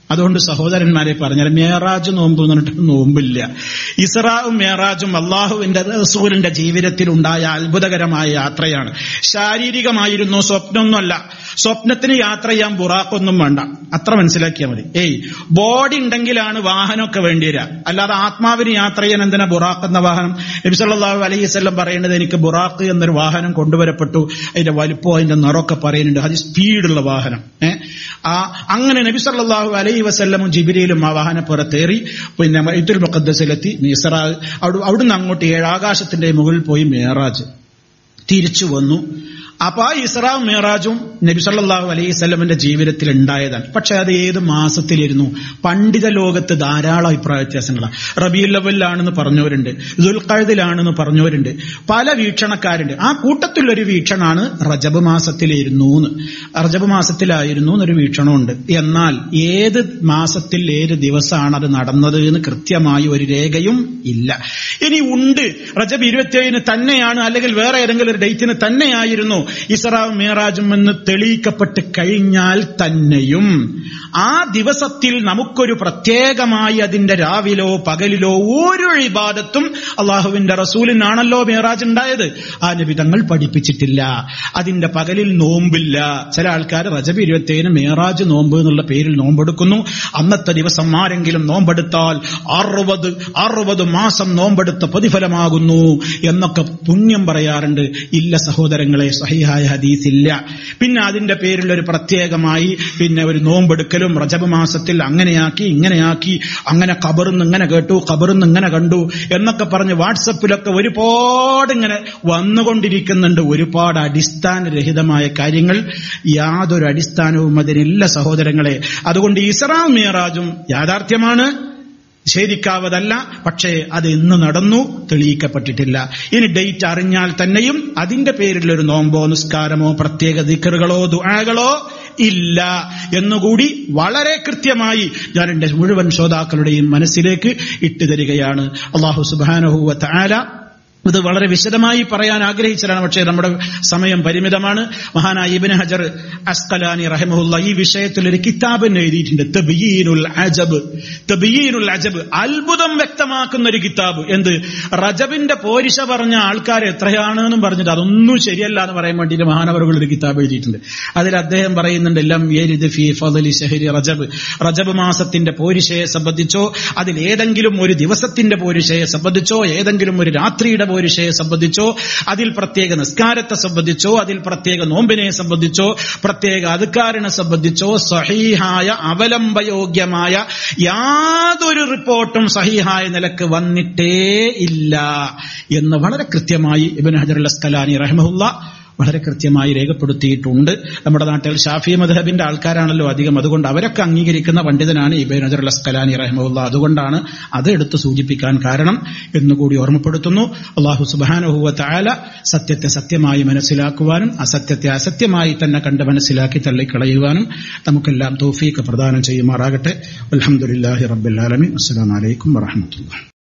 അതുകൊണ്ട് സഹോദരന്മാരെ പറഞ്ഞാൽ മേറാജ് നോമ്പ് എന്ന് പറഞ്ഞിട്ട് നോമ്പില്ല. ഇസ്രാഉം മേറാജും അള്ളാഹുവിന്റെ റസൂലിന്റെ ജീവിതത്തിൽ ഉണ്ടായ അത്ഭുതകരമായ യാത്രയാണ്. ശാരീരികമായിരുന്നു, സ്വപ്നമൊന്നുമല്ല. സ്വപ്നത്തിന് യാത്ര ചെയ്യാൻ ബുറാഖൊന്നും വേണ്ട, അത്ര മനസ്സിലാക്കിയാൽ മതി. ബോഡി ഉണ്ടെങ്കിലാണ് വാഹനമൊക്കെ വേണ്ടി വരിക, അല്ലാതെ ആത്മാവിന് യാത്ര ചെയ്യാൻ എന്തിനാ ബുറാഖ് എന്ന വാഹനം? നബി സല്ലല്ലാഹു അലൈഹി വസല്ലം പറയുന്നത്, എനിക്ക് ബുറാഖ് എന്നൊരു വാഹനം കൊണ്ടുവരപ്പെട്ടു, അതിന്റെ വലിപ്പം അതിന്റെ നിറമൊക്കെ പറയുന്നുണ്ട്, അത് സ്പീഡുള്ള വാഹനം. അങ്ങനെ നബി സല്ലല്ലാഹു അലൈഹി വസല്ലമും ജിബ്രീലും ആ വാഹനപ്പുറത്തേറി പിന്നെ ബൈത്തുൽ മുഖദ്ദസിലെത്തി. ഇസ്രാ അവിടുന്ന് അങ്ങോട്ട് 7 ആകാശത്തിന്റെ മുകളിൽ പോയി മേറാജ് തിരിച്ചു വന്നു. അപ്പൊ ആ ഇസ്രാ മേറാജും നബി സല്ലല്ലാഹു അലൈഹി വസല്ലമിന്റെ ജീവിതത്തിൽ ഉണ്ടായതാണ്. പക്ഷെ അത് ഏത് മാസത്തിലിരുന്നു? പണ്ഡിത ലോകത്ത് ധാരാളം അഭിപ്രായ വ്യത്യാസങ്ങളാണ്. റബീഉൽ അവ്വലിലാണെന്ന് പറഞ്ഞവരുണ്ട്, ദുൽഖഅദയിലാണെന്ന് പറഞ്ഞവരുണ്ട്, പല വീക്ഷണക്കാരുണ്ട്. ആ കൂട്ടത്തിലൊരു വീക്ഷണാണ് റജബ് മാസത്തിലായിരുന്നു എന്നൊരു വീക്ഷണമുണ്ട്. എന്നാൽ ഏത് മാസത്തിൽ ഏത് ദിവസമാണ് അത് നടന്നത് എന്ന് കൃത്യമായി ഒരു രേഖയും ഇല്ല. ഇനി ഉണ്ട്, റജബ് 27 തന്നെയാണ്, അല്ലെങ്കിൽ വേറെ ഏതെങ്കിലും ഒരു ഡേറ്റിന് തന്നെയായിരുന്നു ഇസ്രാ മിഅ്റാജും എന്ന് തെളിയിക്കപ്പെട്ട് കഴിഞ്ഞാൽ തന്നെയും ആ ദിവസത്തിൽ നമുക്കൊരു പ്രത്യേകമായി അതിന്റെ രാവിലോ പകലിലോ ഒരു ഇബാദത്തും അള്ളാഹുവിന്റെ റസൂലിനാണല്ലോ മിഅ്റാജ് ഉണ്ടായത്, ആ നബി തങ്ങൾ പഠിപ്പിച്ചിട്ടില്ല. അതിന്റെ പകലിൽ നോമ്പില്ല. ചില ആൾക്കാർ റജബ് 27 മിഅ്റാജ് നോമ്പ് എന്നുള്ള പേരിൽ നോമ്പെടുക്കുന്നു. അന്നത്തെ ദിവസം ആരെങ്കിലും നോമ്പെടുത്താൽ 60 മാസം നോമ്പെടുത്ത പ്രതിഫലമാകുന്നു എന്നൊക്കെ പുണ്യം പറയാറുണ്ട്. ഇല്ല സഹോദരങ്ങളെ, സഹിഹായ ഹദീസില്ല. പിന്നെ അതിന്റെ പേരിൽ ഒരു പ്രത്യേകമായി പിന്നെ ഒരു നോമ്പെടുക്കലും റജബ് മാസത്തിൽ അങ്ങനെയാക്കി ഇങ്ങനെയാക്കി, അങ്ങനെ ഖബറിന്ന് ഇങ്ങനെ കേട്ടു, ഖബറിന്ന് ഇങ്ങനെ കണ്ടു എന്നൊക്കെ പറഞ്ഞ് വാട്സപ്പിലൊക്കെ ഒരുപാട് ഇങ്ങനെ വന്നുകൊണ്ടിരിക്കുന്നുണ്ട്. ഒരുപാട് അടിസ്ഥാനരഹിതമായ കാര്യങ്ങൾ, യാതൊരു അടിസ്ഥാനവും അതിനില്ല സഹോദരങ്ങളെ. അതുകൊണ്ട് ഇസ്രാ മിഅ്റാജും യാഥാർത്ഥ്യമാണ്, നിഷേധിക്കാവതല്ല. പക്ഷേ അത് ഇന്ന് നടന്നു, തെളിയിക്കപ്പെട്ടിട്ടില്ല. ഇനി ഡേറ്റ് അറിഞ്ഞാൽ തന്നെയും അതിന്റെ പേരിൽ ഒരു നോമ്പോ നിസ്കാരമോ പ്രത്യേക ദിക്റുകളോ ദുആകളോ ഇല്ല എന്നുകൂടി വളരെ കൃത്യമായി ഞാൻ എന്റെ മുഴുവൻ ശ്രോതാക്കളുടെയും മനസ്സിലേക്ക് ഇട്ടുതരികയാണ്. അല്ലാഹു സുബ്ഹാനഹു വ തആല ഇത് വളരെ വിശദമായി പറയാൻ ആഗ്രഹിച്ചതാണ്. പക്ഷേ നമ്മുടെ സമയം പരിമിതമാണ്. മഹാനായ ഇബ്നു ഹജർ അസ്ഖലാനി റഹിമഹുല്ലാഹ് ഈ വിഷയത്തിൽ ഒരു കിതാബ് എഴുതിയിട്ടുണ്ട്, തബ്യീനുൽ അജബ്, അത്ഭുതം വ്യക്തമാക്കുന്ന ഒരു കിതാബ്. എന്ത്? റജബിന്റെ പോരിശ പറഞ്ഞ ആൾക്കാർ എത്രയാണെന്നും പറഞ്ഞിട്ട് അതൊന്നും ശരിയല്ല എന്ന് പറയാൻ വേണ്ടിയിട്ട് മഹാനവറുകൾ ഒരു കിതാബ് എഴുതിയിട്ടുണ്ട്. അതിൽ അദ്ദേഹം പറയുന്നുണ്ട്, ലം യരിദ് ഫീ ഫളലി ശഹരി റജബ് മാസത്തിന്റെ പോരിശയെ സംബന്ധിച്ചോ, അതിൽ ഏതെങ്കിലും ഒരു ദിവസത്തിന്റെ പോരിശയെ സംബന്ധിച്ചോ, ഏതെങ്കിലും ഒരു രാത്രിയുടെ പോരിശയെ സംബന്ധിച്ചോ, അതിൽ പ്രത്യേക നിസ്കാരത്തെ സംബന്ധിച്ചോ, അതിൽ പ്രത്യേക നോമ്പിനെ സംബന്ധിച്ചോ, പ്രത്യേക അദ്കാറിനെ സംബന്ധിച്ചോ സഹീഹായ അവലംബയോഗ്യമായ യാതൊരു റിപ്പോർട്ടും സഹീഹായ നിലക്ക് വന്നിട്ടേ ഇല്ല എന്ന് വളരെ കൃത്യമായി ഇബ്നു ഹജർ അസ്ഖലാനി റഹിമഹുല്ലാഹ് വളരെ കൃത്യമായി രേഖപ്പെടുത്തിയിട്ടുണ്ട്. നമ്മുടെ നാട്ടിൽ ഷാഫി മദ്ഹബിന്റെ ആൾക്കാരാണല്ലോ അധികം, അതുകൊണ്ട് അവരൊക്കെ അംഗീകരിക്കുന്ന പണ്ഡിതനാണ് ഇബ്നു ഹജർ അസ്ഖലാനി റഹിമഹുല്ലാഹ്. അതുകൊണ്ടാണ് അത് എടുത്ത് സൂചിപ്പിക്കാൻ കാരണം എന്നുകൂടി ഓർമ്മപ്പെടുത്തുന്നു. അല്ലാഹു സുബ്ഹാനഹു വ തആല സത്യത്തെ സത്യമായി മനസ്സിലാക്കുവാനും അസത്യത്തെ അസത്യമായി തന്നെ കണ്ട് മനസ്സിലാക്കി തള്ളിക്കളയുവാനും നമുക്കെല്ലാം തൗഫീഖ് പ്രദാനം ചെയ്യുമാറാകട്ടെ. അൽഹംദുലില്ലാഹി റബ്ബിൽ ആലമീൻ. അസ്സലാമു അലൈക്കും വറഹ്മത്തുള്ളാഹി.